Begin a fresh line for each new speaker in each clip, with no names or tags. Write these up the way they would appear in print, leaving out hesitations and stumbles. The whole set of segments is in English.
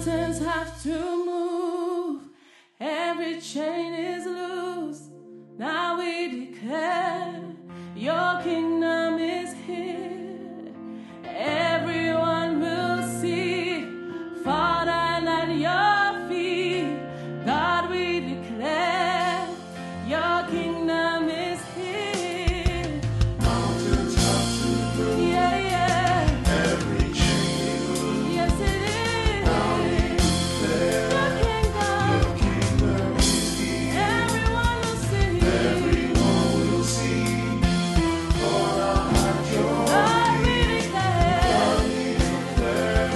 mountains have to move, every chain is loose. Now we declare your kingdom is here. Everyone will see, fall down at your feet. God, we declare your kingdom is here.
Mountains have to move.
Yeah, yeah.
Every chain loose.
Yes, it is.
Now we declare your kingdom is here.
Everyone will see.
Everyone will see. Fall down at your
God, we
feet.
declare.
God, we declare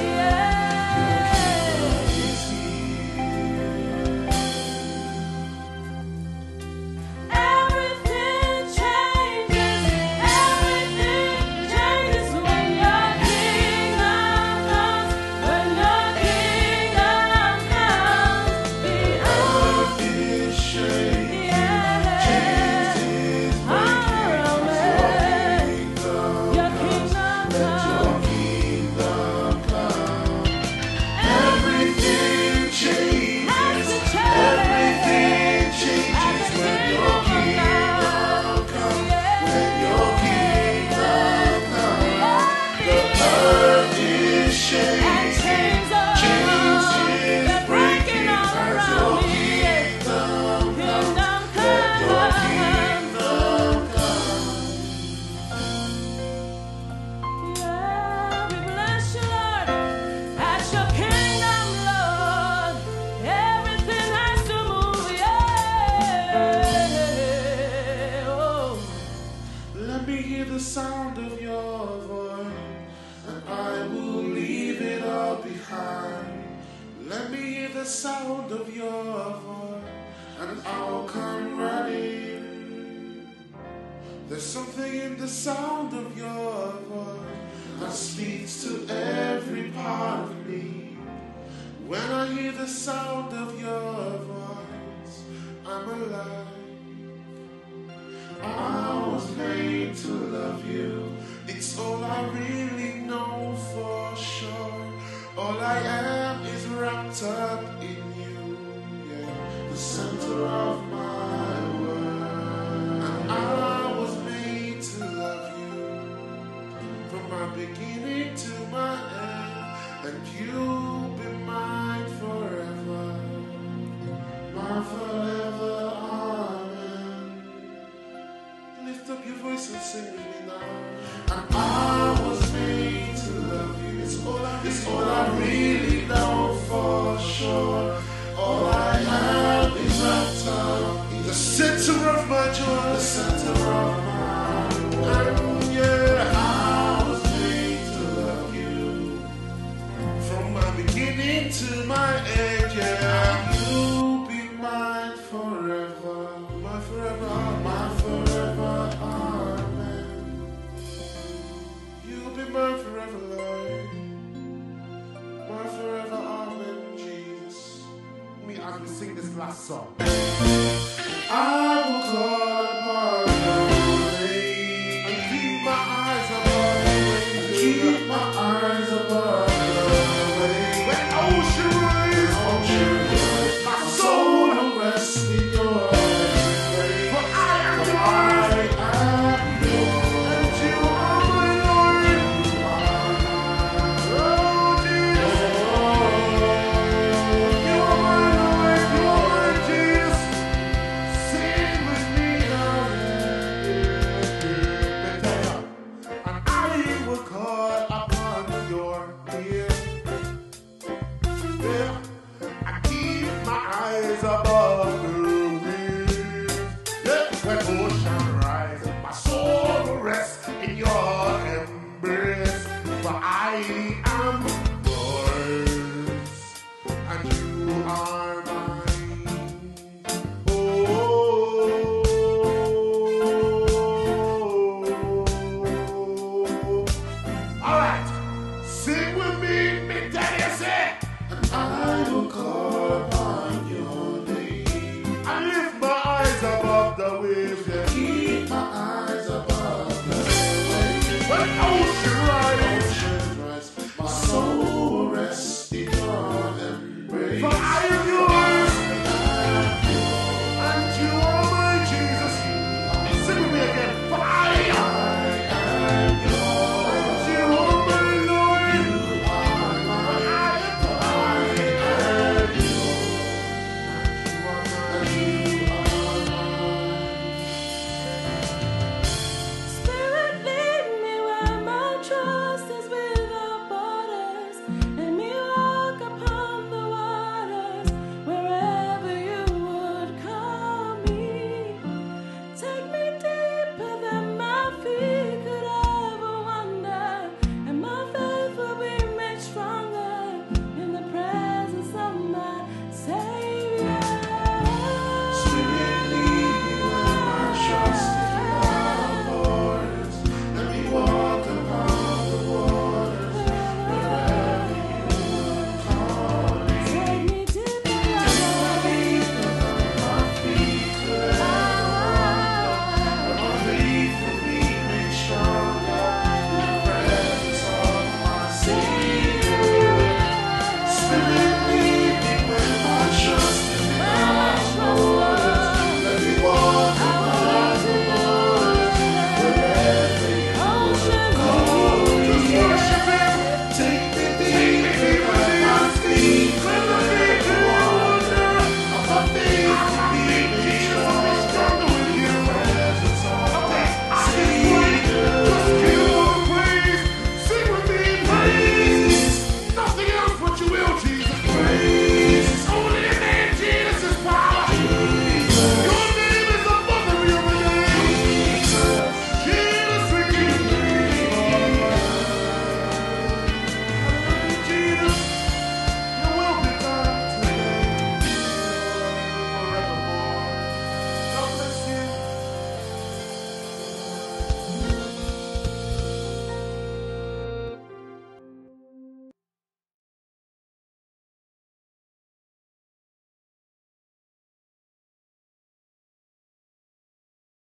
Yeah.
is here.
Everything changes when your kingdom comes. When your kingdom comes, the
Earth is shaking. Chains is breaking.
your kingdom
Your
comes.
kingdom come. Everything changes. Everything changes when your kingdom comes. When your kingdom comes. The earth is shaking. Chains is breaking as your kingdom comes. Let your kingdom come.
Yeah, we bless you, Lord. At your kingdom, Lord, everything has to move. Yeah. Oh.
Let me hear the sound of your voice, and I will leave it all behind. Let me hear the sound of your voice, and I'll come running. There's something in the sound of your voice that speaks to every part of me. When I hear the sound of your voice, I'm alive. I was made to love you. It's all I really know for sure. All I am is wrapped up in you. Yeah, the center of my world. And I was made to love you from my beginning to my end. And you'll be mine forever. Mine forever. Amen. Lift up your voice and sing with me now. And I was made to love you. It's all I really know for sure. All I have is wrapped up in the center of my joy. The center of my world. Yeah, I was made to love you from my beginning to my end. Yeah, you'll be mine forever. Mine forever. Mine forever. Amen. You'll be mine forever, Lord. Mine forever. Amen, Jesus.
Me as we sing this last song.